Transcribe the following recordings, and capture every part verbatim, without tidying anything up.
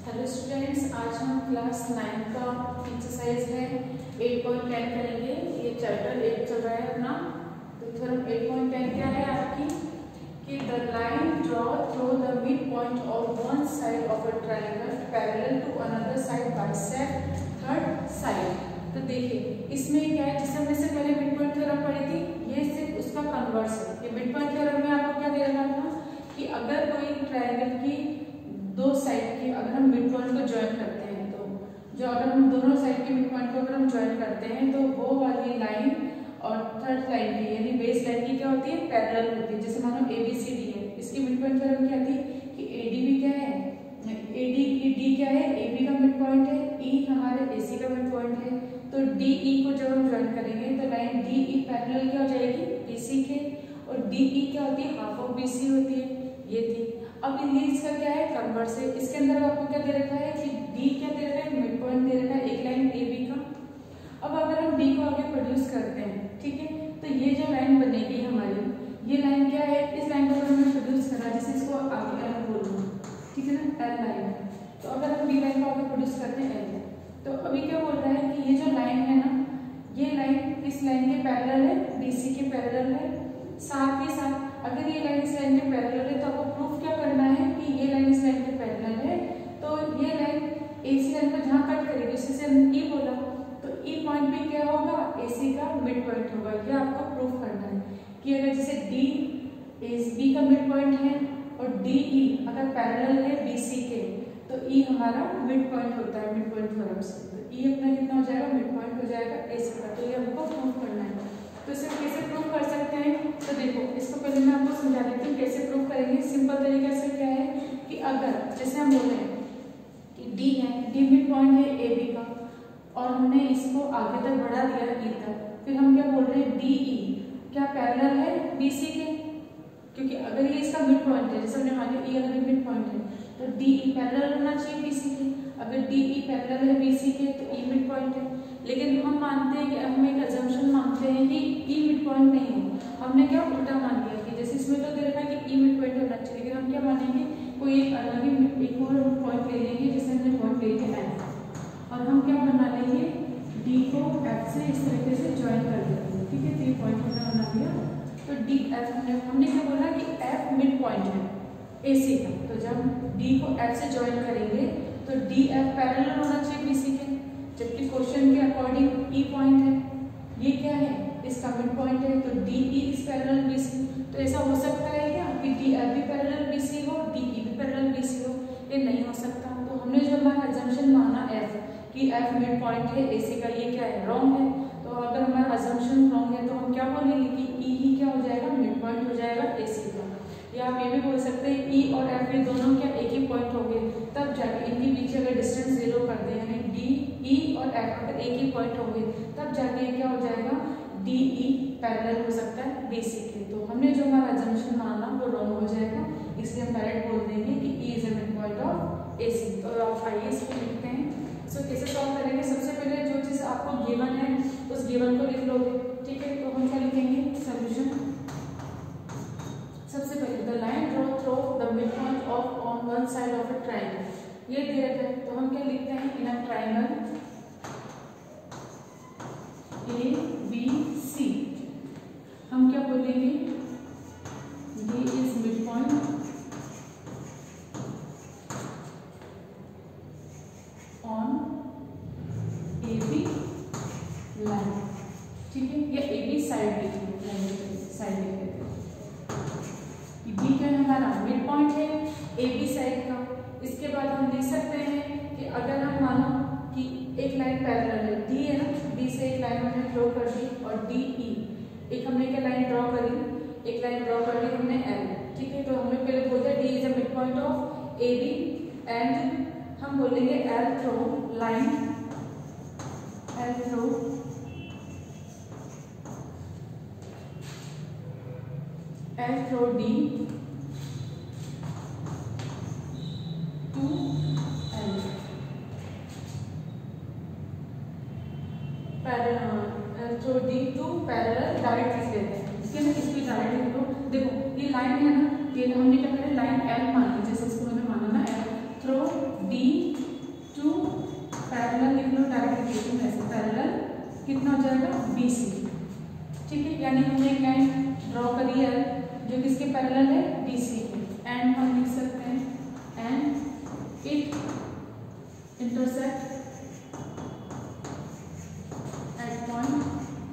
Hello students, आज हम class nine का एक्सरसाइज है एट पॉइंट टेन करेंगे। ये चैप्टर एट चल रहा है अपना। तो थ्योरम एट पॉइंट टेन क्या है आपकी कि the line draw through the mid point of one side of a triangle parallel to another side bisect third side. तो देखिए इसमें क्या है, जिससे हमने से पहले मिड पॉइंट थ्योरम पढ़ी थी, ये सिर्फ उसका कन्वर्स है। ये मिड पॉइंट थ्योरम में आपको क्या दे रखा था कि अगर कोई ट्रायंगल की दो साइड की अगर हम मिड पॉइंट को ज्वाइन करते हैं, तो जो अगर हम दोनों साइड के मिड पॉइंट को अगर हम ज्वाइन करते हैं तो वो वाली लाइन और थर्ड लाइन की यानी बेस लाइन की क्या होती है, पैरेलल होती है। जैसे मानो ए बी सी डी है, इसकी मिड पॉइंट थ्योरम क्या थी कि ए डी भी क्या है, ए डी की डी क्या है, ए बी का मिड पॉइंट है, ई हमारे ए सी का मिड पॉइंट है। तो डी ई को जब हम ज्वाइन करेंगे तो लाइन डी ई पैरेलल क्या हो जाएगी, बी सी के, और डी ई क्या होती है, हाफ ऑफ बी सी होती है। ये थी। अब ये इसका क्या है, कन्वर्स है। इसके अंदर आपको क्या दे रखा है कि डी क्या दे रखा है, मिड पॉइंट दे रखा है एक लाइन ए बी का। अब अगर हम डी को आगे प्रोड्यूस करते हैं, ठीक है, तो ये जो लाइन बनेगी हमारी, ये लाइन क्या है, इस लाइन को अगर हमने प्रोड्यूस करा, जैसे इसको आगे एल बोलूँ, ठीक है ना, एल लाइन है। तो अगर हम डी लाइन को आगे प्रोड्यूस करते हैं एल, तो अभी क्या बोल रहा है कि ये जो लाइन है ना, ये लाइन इस लाइन के पैरेलल है, बी सी के पैरेलल है। साथ ही साथ अगर ये लाइन इस लाइन के पैरेलल है तो आपको प्रूफ क्या करना है कि ये लाइन इस लाइन के पैरेलल है। तो ये लाइन एसी लाइन को जहाँ कट करेगी, जैसे हम ई बोला, तो ई पॉइंट भी क्या होगा, एसी का मिड पॉइंट होगा। ये आपको प्रूफ करना है कि अगर जैसे डी एस बी का मिड पॉइंट है और डी ई अगर पैरेलल है बी सी के, तो ई हमारा मिड पॉइंट होता है मिड पॉइंट थ्योरम से। तो ई अपना कितना हो जाएगा, मिड पॉइंट हो जाएगा एसी का। तो ये हमको प्रूफ करना है। तो इसे कैसे प्रूव कर सकते हैं, तो देखो इसको पहले मैं आपको समझा देती हूँ कैसे प्रूव करेंगे। सिंपल तरीके से क्या है कि अगर जैसे हम बोल रहे हैं कि डी है, डी मिड पॉइंट है ए बी का, और हमने इसको आगे तक बढ़ा दिया ई तक, फिर हम क्या बोल रहे हैं डी ई क्या पैरेलल है बी सी के, क्योंकि अगर ये इसका मिड पॉइंट है, जैसे हमने मान लिया ई अगर मिड पॉइंट है तो डी ई पैरेलल होना चाहिए बी सी के। अगर डी ई पैरेलल है बी सी के तो ई मिड पॉइंट है। लेकिन हम मानते हैं कि हम एक अजम्पशन मानते हैं कि ई मिड पॉइंट नहीं है। हमने क्या उल्टा मान लिया कि जैसे इसमें तो दे रखा है कि ई मिड पॉइंट होना चाहिए, लेकिन हम क्या मानेंगे, कोई एक अलग ही एक और पॉइंट ले लेंगे, जैसे हमने पॉइंट ले लिया एफ, और हम क्या बना लेंगे, डी को एफ से इस तरीके से ज्वाइन कर देंगे। ठीक है, तो ये पॉइंट हमने बना दिया। तो डी एफ हमने क्या बोला कि एफ मिड पॉइंट है ए सी का। तो जब डी को एफ से ज्वाइन करेंगे तो डी एफ पैरेलल होना चाहिए बी सी के, जबकि क्वेश्चन के अकॉर्डिंग ई पॉइंट है, ये क्या है, इसका मिड पॉइंट है। तो D E is parallel B C. तो ऐसा हो सकता है क्या कि डी एफ भी पैरेलल बी सी हो, डी ई भी पैरेलल बी सी हो? ये नहीं हो सकता। तो हमने जो हमारा अजम्पशन माना एफ कि एफ मिड पॉइंट है ए सी का, ये क्या है, रॉन्ग है। तो अगर हमारा अजम्पशन रॉन्ग है तो हम क्या बोलेंगे कि ई ही क्या हो जाएगा, मिड पॉइंट हो जाएगा ए सी का। या आप ये भी बोल सकते हैं ई और एफ ये दोनों क्या एक ही पॉइंट हो गए, तब जाके इनके बीच अगर डिस्टेंस जीरो कर दें, यानी डी ई और एफ अगर एक ही पॉइंट होंगे, तब जाके ये क्या हो जाएगा, डी ई पैरेलल हो सकता है बी सी के। तो हमने जो हमारा अजम्पशन माना वो रॉन्ग हो जाएगा, इसलिए हम डायरेक्ट बोल देंगे कि E is a mid point of A C. तो आप आइए इसको लिखते हैं। इसको कैसे सॉल्व करेंगे, सबसे पहले जो चीज़ आपको गिवन है उस गिवन को लिख लोगे। ठीक है, तो हम क्या लिखेंगे, सोल्यूशन। सबसे पहले the line draw through the mid point of on one side of a triangle, ये दे रखा है। तो हम क्या लिखते हैं, इन a triangle A B C हम क्या बोलेंगे, D is mid point on A B line. ठीक है, या ए बी साइड लिखेंगे, साइड लिखेंगे। बी क्या है, हमारा मिड पॉइंट है ए बी साइड का। इसके बाद हम लिख सकते हैं कि अगर हम मानो कि एक लाइन पैरेलल है, डी है ना, डी से एक लाइन हमने ड्रॉ कर दी, और डी ई एक हमने क्या लाइन ड्रॉ करी, एक लाइन ड्रॉ कर दी हमने एल। ठीक है, तो हमने पहले बोलते हैं D is a mid point of A B, and हम बोलेंगे L through line, L through L through D to L parallel, through D to parallel, direct लिख लेते हैं। इसके ना इसकी डायरेक्ट लिख लो। देखो ये लाइन है ना, ये हमने क्या करें, लाइन एल मान ली, जैसे इसको मैंने माना ना एल, थ्रू डी पैरेलल लिख लो डायरेक्ट लिख लो ऐसे, पैरेलल कितना हो जाएगा बी सी, ठीक है। यानी हमने एक लाइन ड्रॉ करी है जो किसके पैरेलल है, बी सी के, एंड हम लिख सकते हैं and it intersect at point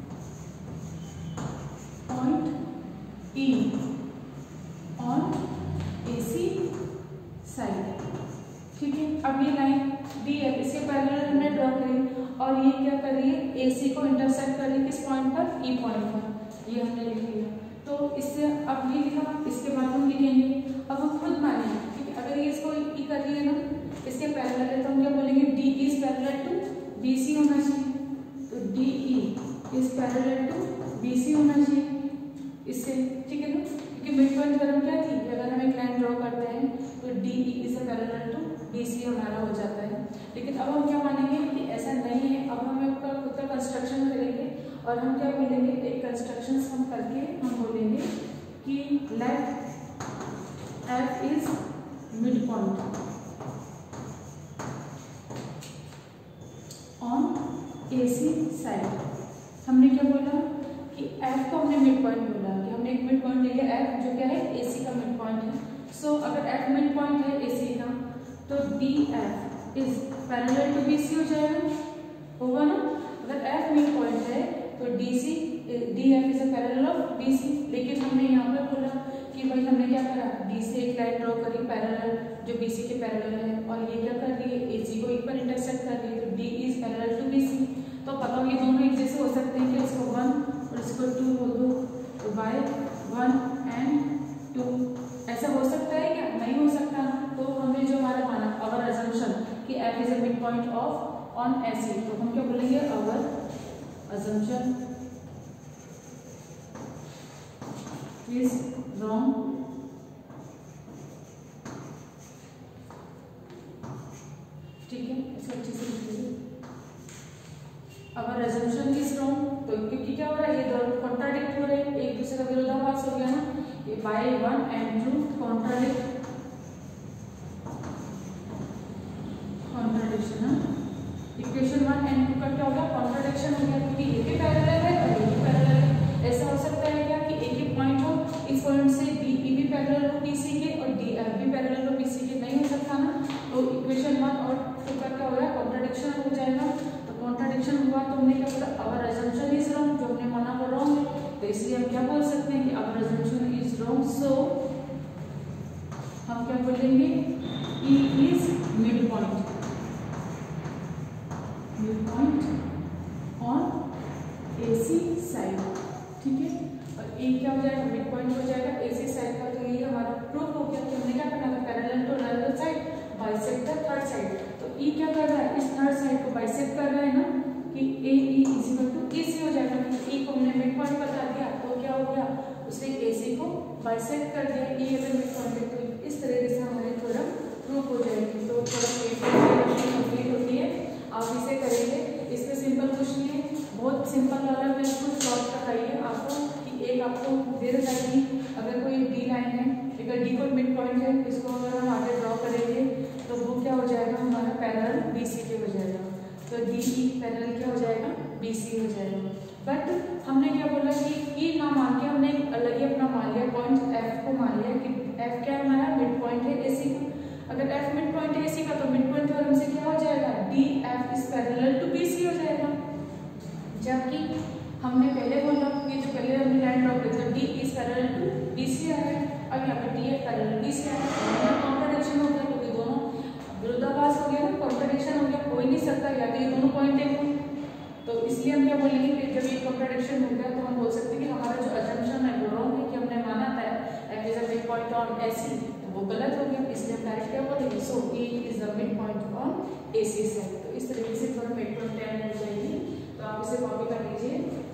point E on AC side, ठीक है। अब ये लाइन डी है, इसके पैरेलल हमने ड्रॉ करी और ये क्या कर रही है, एसी को इंटरसेक्ट कर रही है किस पॉइंट पर, ई पॉइंट पर, ये हमने लिख लिया। तो इससे अब ये लिखा, इसके बाद हम लिखेंगे, अब हम खुद मानेंगे, ठीक है। अगर ये इसको ई कर रही है ना, इसके पैरेलल है, तो हम क्या बोलेंगे, D is parallel to B C होना चाहिए, तो D E is parallel to B C होना चाहिए इससे, ठीक है ना। क्योंकि मिड पॉइंट थ्योरम क्या थी, अगर हम एक लाइन ड्रॉ करते हैं तो D E is parallel to B C हमारा हो जाता है। लेकिन अब हम क्या मानेंगे कि ऐसा नहीं है, अब हम अपना खुद का कंस्ट्रक्शन करेंगे और हम क्या बोलेंगे, एक कंस्ट्रक्शन हम करके हम बोलेंगे कि let F is mid point on AC side. हमने क्या बोला कि एफ को हमने मिड पॉइंट बोला, कि हमने एक मिड पॉइंट लिया एफ जो क्या है, एसी का मिड पॉइंट है। सो so, अगर एफ मिड पॉइंट है एसी का, तो D F is parallel to B C हो जाएगा, होगा ना। अगर एफ मिड पॉइंट है तो D C D F is a parallel of B C. लेकिन हमने यहाँ पर बोला कि भाई हमने क्या करा, डी से एक लाइन ड्रॉ करी पैरेलल जो बी सी के पैरेलल है, और ये क्या कर रही है, ए सी को एक पर इंटरसेक्ट कर रही है, तो D is parallel to B C. तो पता हो ये दोनों एक जैसे हो सकते हैं कि इसको वन और इसको टू बोल दो, तो बाय वन एंड टू, ऐसा हो सकता है क्या, नहीं हो सकता। तो हमने जो हमारा माना अवर अजम्पशन कि F is a mid point of on AC, तो हम क्या बोलेंगे, अवर assumption is wrong, ठीक है। इसको अच्छे से लिखिए, अवर assumption is wrong। तो क्योंकि क्या हो रहा है, ये दोनों कॉन्ट्राडिक्ट हो रहे हैं, एक दूसरे का विरोधाभास हो गया ना, ये by one and two contradict contradiction है, इक्वेशन वन एंड टू का क्या हो गया, कॉन्ट्राडिक्शन हो गया, क्योंकि एक ही पैरेलल है और एक ही पैरेलल है। ऐसा हो सकता है क्या कि एक ही पॉइंट हो, इस पॉइंट से डी ई भी पैरेलल हो बीसी के और डी एफ भी पैरेलल हो बीसी के, नहीं हो सकता ना। तो इक्वेशन वन और टू का क्या हो रहा है, कॉन्ट्राडिक्शन हो जाएगा। तो कॉन्ट्राडिक्शन हुआ तो हमने क्या बोला, अवर अजम्पशन इज रॉन्ग, जो हमने माना वो रॉन्ग है, तो इसलिए हम क्या बोल सकते हैं कि our assumption is wrong. So हम क्या बोलेंगे, E is mid point mid point on AC side, ठीक है। और ए क्या हो जाएगा, मिड पॉइंट हो जाएगा एसी साइड का। तो ये हमारा प्रूफ हो गया कि हमने क्या करना था, parallel to another side bisect the third side. तो ई क्या कर रहा है, इस थर्ड साइड को बाइसेक्ट कर रहा है ना, कि A E is equal to A C हो जाएगा। ई को हमने मिड पॉइंट बता दिया, तो क्या हो गया, उसने ए सी को बाइसेक्ट कर दिया, ई अगर मिड पॉइंट है। तो इस तरीके से हमारी थ्योरम प्रूफ हो जाएगी। तो थ्योरम कंप्लीट होती है, आप इसे करेंगे। इसमें सिंपल कुछ नहीं है, बहुत सिंपल वाला मैं कुछ शॉर्ट बताइए आपको कि एक आपको दे रखा है कि अगर कोई डी लाइन है, अगर डी को मिड पॉइंट है, इसको अगर हम आगे ड्रॉ करेंगे तो वो क्या हो जाएगा, हमारा पैरेलल बी सी के हो जाएगा। तो डी ई पैरेलल क्या हो जाएगा, बी सी हो जाएगा। बट हमने क्या बोला कि ई ना मान के हमने अलग ही अपना मान लिया, पॉइंट एफ को मान लिया कि एफ क्या है, हमारा मिड पॉइंट है ए सी का। अगर एफ मिड पॉइंट है एसी का, तो मिड पॉइंट थ्योरम से क्या हो जाएगा, D F is parallel to B C हो जाएगा। जबकि हमने पहले बोला कि जो पहले हमने लाइन ड्रॉ की थी, D is parallel to B C आ रहा है, अब यहाँ पे D F parallel B C आ रहा है। कॉन्ट्राडिक्शन हो गया, क्योंकि दोनों विरोधाभास हो गया ना, कॉन्ट्राडिक्शन हो गया, हो ही नहीं सकता, या तो ये दोनों पॉइंट है। तो इसलिए हम क्या बोलेंगे कि जब ये कॉन्ट्राडिक्शन हो गया, तो हम बोल सकते हैं कि हमारा जो अजम्पशन है वो रॉन्ग है, कि हमने माना था F is a mid point on AC, वो गलत हो गया। इसलिए हम डायरेक्ट क्या बोलेंगे, so E is the mid point on AC side. तो इस तरीके से थोड़ा एट पॉइंट टेन हो जाएगी। तो आप इसे कॉपी कर लीजिए।